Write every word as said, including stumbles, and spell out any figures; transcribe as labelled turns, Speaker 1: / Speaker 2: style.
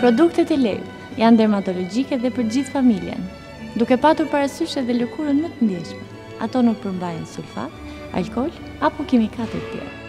Speaker 1: Produktet e Lejut janë dermatologjike dhe për gjithë familjen, duke patur parasysh edhe lëkurën më të ndjeshme. Ato nuk përmbajnë sulfat, alkool apo kimikate të tjerë.